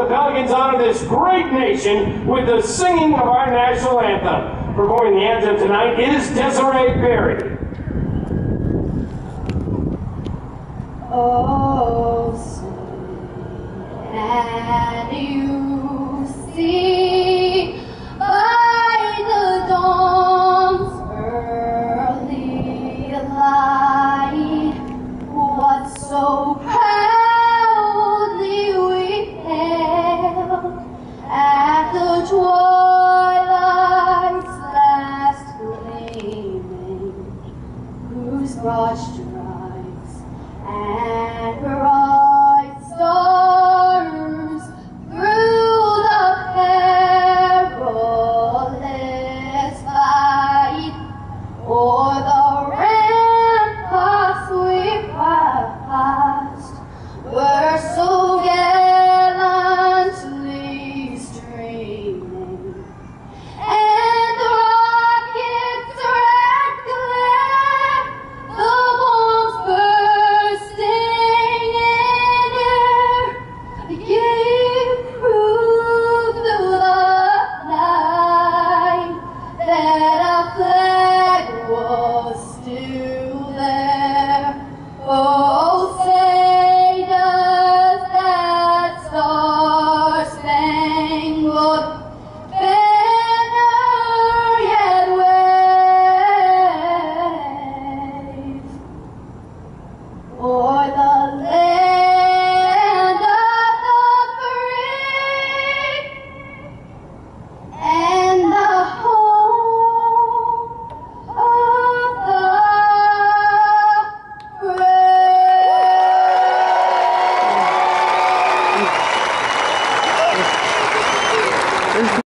the Pelicans honor this great nation with the singing of our national anthem. Performing the anthem tonight is Desirée Berry. Oh, say, can you see by the dawn's early light what so proudly we hailed at the twilight's last gleaming, whose broad stripes and bright stars through the perilous fight o'er the ramparts we passed were so gallantly streaming, and the rockets rattling, the bombs bursting in air, gave proof through the night that our flag was still there. Oh, say does that star-spangled banner yet wave o'er the land of the free and the home of the brave?